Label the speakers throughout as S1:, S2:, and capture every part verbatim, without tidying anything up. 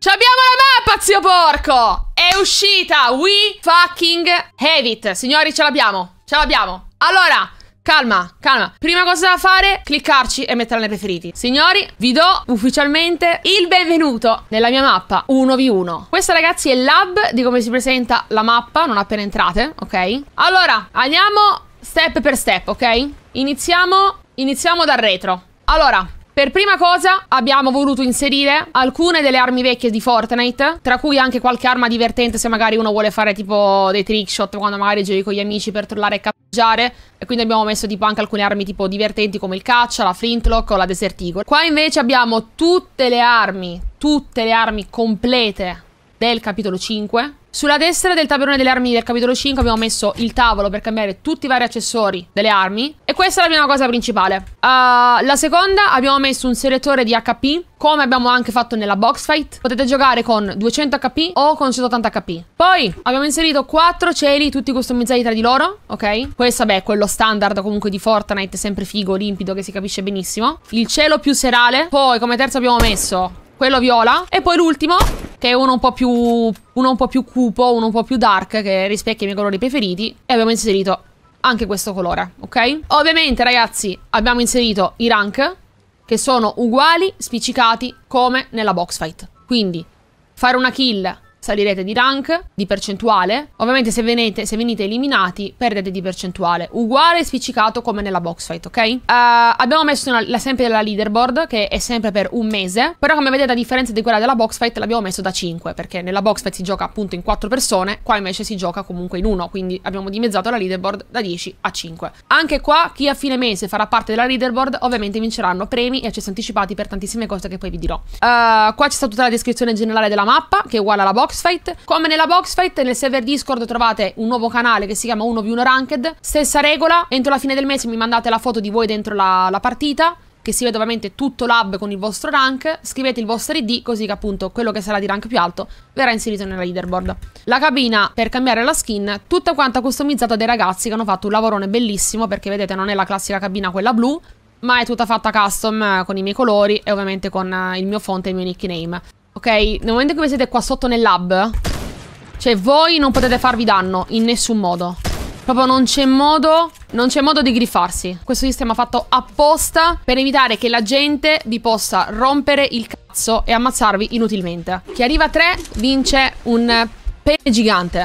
S1: C'abbiamo la mappa, zio porco! È uscita! We fucking have it! Signori, ce l'abbiamo! Ce l'abbiamo! Allora, calma, calma. Prima cosa da fare, cliccarci e metterla nei preferiti. Signori, vi do ufficialmente il benvenuto nella mia mappa uno vu uno. Questa, ragazzi, è il lab di come si presenta la mappa non appena entrate, ok? Allora, andiamo step per step, ok? Iniziamo, iniziamo dal retro. Allora, per prima cosa abbiamo voluto inserire alcune delle armi vecchie di Fortnite, tra cui anche qualche arma divertente se magari uno vuole fare tipo dei trickshot quando magari giochi con gli amici per trollare e cazzeggiare. E quindi abbiamo messo tipo anche alcune armi tipo divertenti come il caccia, la flintlock o la desert eagle. Qua invece abbiamo tutte le armi, tutte le armi complete del capitolo cinque. Sulla destra del tabellone delle armi del capitolo cinque abbiamo messo il tavolo per cambiare tutti i vari accessori delle armi. E questa è la prima cosa principale. uh, La seconda, abbiamo messo un selettore di acca pi, come abbiamo anche fatto nella box fight. Potete giocare con duecento acca pi o con centottanta acca pi. Poi abbiamo inserito quattro cieli, tutti customizzati tra di loro, ok? Questo, vabbè, è quello standard comunque di Fortnite, sempre figo, limpido, che si capisce benissimo. Il cielo più serale. Poi come terzo abbiamo messo quello viola. E poi l'ultimo, che è uno un po' più uno un po' più cupo, uno un po' più dark, che rispecchia i miei colori preferiti. E abbiamo inserito anche questo colore, ok? Ovviamente, ragazzi, abbiamo inserito i rank, che sono uguali, spiccicati, come nella box fight. Quindi, fare una kill, salirete di rank, di percentuale. Ovviamente se venite, se venite eliminati, perdete di percentuale. Uguale e spiccicato come nella box fight, ok? Uh, abbiamo messo una, la, sempre la leaderboard, che è sempre per un mese. Però come vedete, a differenza di quella della box fight, l'abbiamo messo da cinque. Perché nella box fight si gioca appunto in quattro persone. Qua invece si gioca comunque in uno. Quindi abbiamo dimezzato la leaderboard da dieci a cinque. Anche qua, chi a fine mese farà parte della leaderboard, ovviamente vinceranno premi e accessi anticipati per tantissime cose che poi vi dirò. uh, Qua c'è stata tutta la descrizione generale della mappa, che è uguale alla box fight. Come nella box fight, nel server Discord trovate un nuovo canale che si chiama uno vu uno Ranked. Stessa regola, entro la fine del mese mi mandate la foto di voi dentro la, la partita, che si vede ovviamente tutto l'hub con il vostro rank. Scrivete il vostro I D, così che appunto quello che sarà di rank più alto verrà inserito nella leaderboard. La cabina per cambiare la skin, tutta quanta customizzata dai ragazzi che hanno fatto un lavorone bellissimo, perché vedete non è la classica cabina quella blu, ma è tutta fatta custom con i miei colori e ovviamente con il mio font e il mio nickname. Ok, nel momento in cui siete qua sotto nel lab, cioè voi non potete farvi danno in nessun modo. Proprio non c'è modo, non c'è modo di griffarsi. Questo sistema è fatto apposta per evitare che la gente vi possa rompere il cazzo e ammazzarvi inutilmente. Chi arriva a tre vince un pene gigante.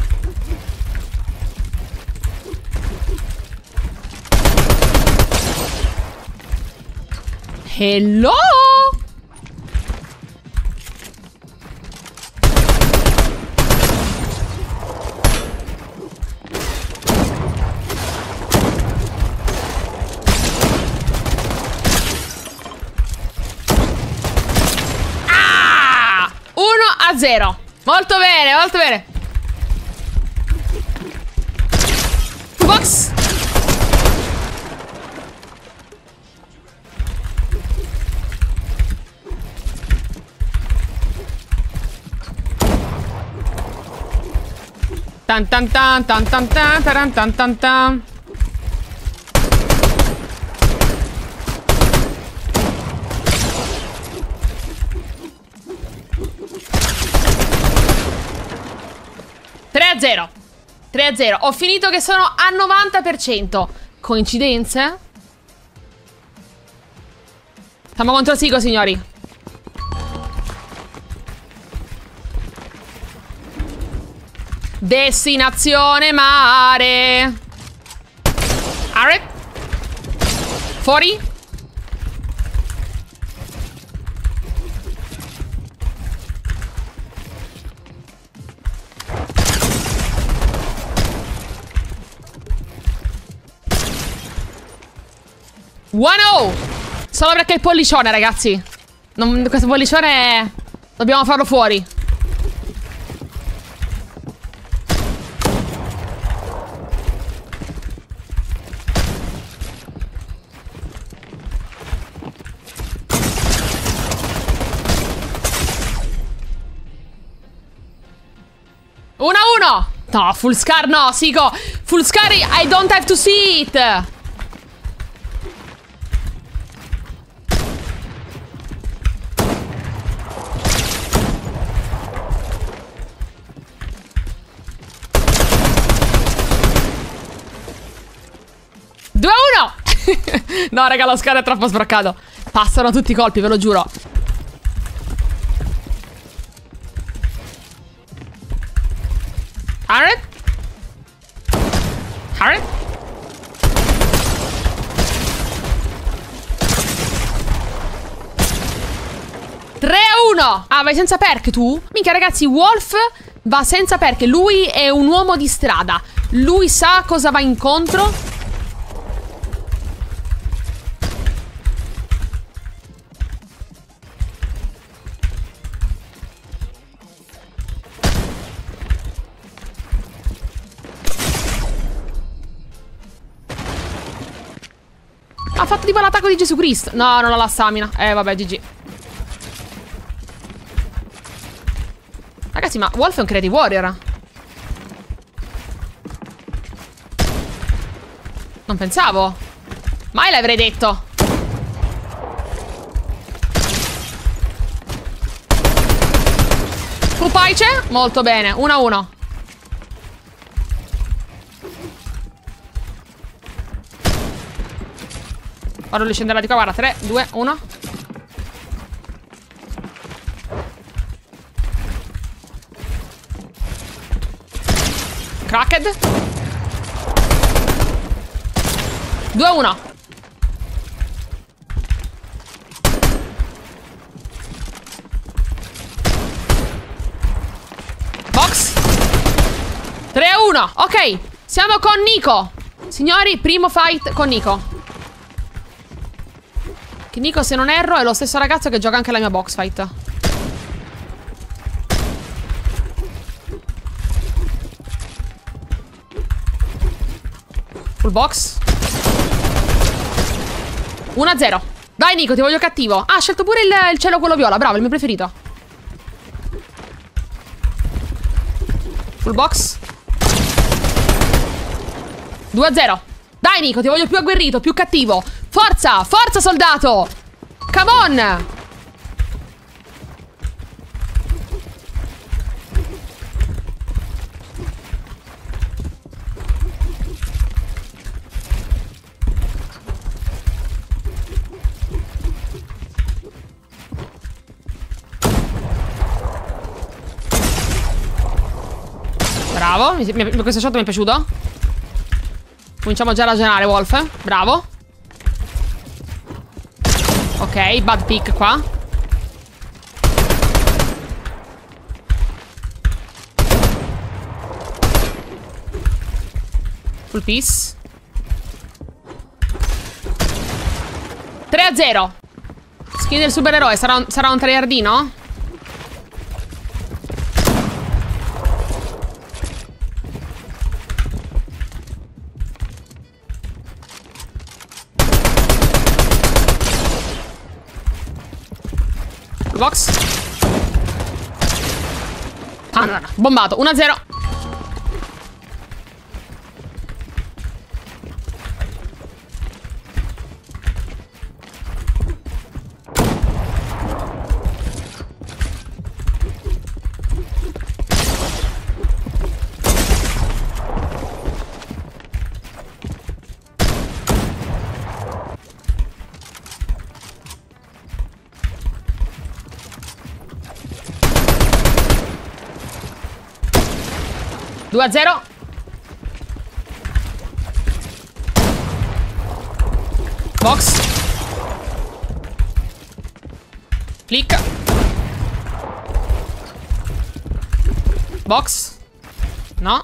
S1: Hello! a zero. Molto bene, molto bene. Box. Tan tan tan tan tan tan tan tan tan tan. tre a zero. tre a zero. Ho finito che sono a novanta per cento. Coincidenze? Siamo contro Sigo, signori. Destinazione mare. Arre. Fuori. uno oh. Solo perché il pollicione, ragazzi. Non, questo pollicione dobbiamo farlo fuori. uno a uno. No, full scar no, Sigo. Full scar I don't have to see it. No, raga, lo scar è troppo sbroccato. Passano tutti i colpi, ve lo giuro. Harriet? Harriet? tre a uno. Ah, vai senza perk tu? Minchia, ragazzi, Wolf va senza perk. Lui è un uomo di strada. Lui sa cosa va incontro. Ha fatto tipo l'attacco di Gesù Cristo. No, non ha la stamina. Eh, vabbè, G G. Ragazzi, ma Wolf è un creative warrior. Non pensavo. Mai l'avrei detto. Pupaice? Molto bene, uno a uno. Ora lui scenderà di qua, guarda, tre, due, uno. Cracked. due a uno. Box. tre a uno. Ok, siamo con Nico. Signori, primo fight con Nico. Che Nico, se non erro, è lo stesso ragazzo che gioca anche la mia box fight. Full box. uno a zero. Dai Nico, ti voglio cattivo. Ah, ha scelto pure il, il cielo quello viola. Bravo, il mio preferito. Full box. due a zero. Dai Nico, ti voglio più agguerrito, più cattivo. Forza, forza soldato. Come on. Bravo, mi, mi, questo shot mi è piaciuto. Cominciamo già a ragionare, Wolf. Bravo. Ok, bad pick qua. Full piece. tre a zero. Skin del supereroe. Sarà un, sarà un tryhardino? Box. Ah, no, no, bombato. uno a zero. due a zero. Box. Click. Box. No.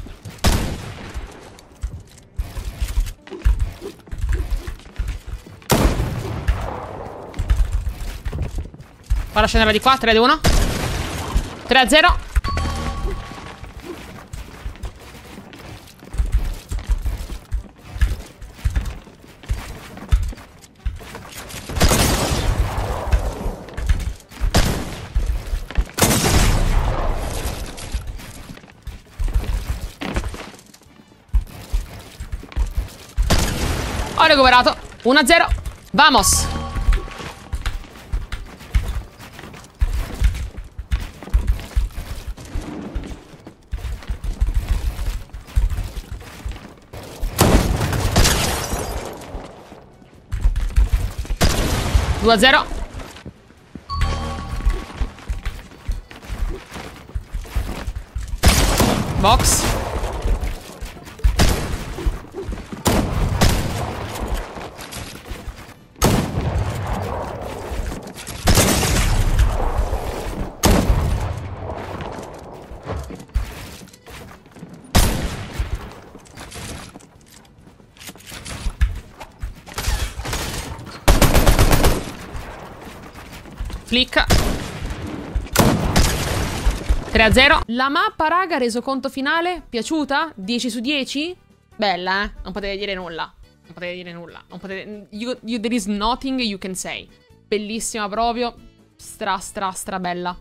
S1: Ora scenderà di qua. tre a uno. tre a zero. Ho recuperato. uno a zero. Vamos. due a zero. Box. Flick. tre a zero. La mappa, raga, resoconto finale, piaciuta? dieci su dieci? Bella, eh? Non potete dire nulla. Non potete dire nulla. Non potete... You, you, there is nothing you can say. Bellissima proprio. Stra, stra, stra bella.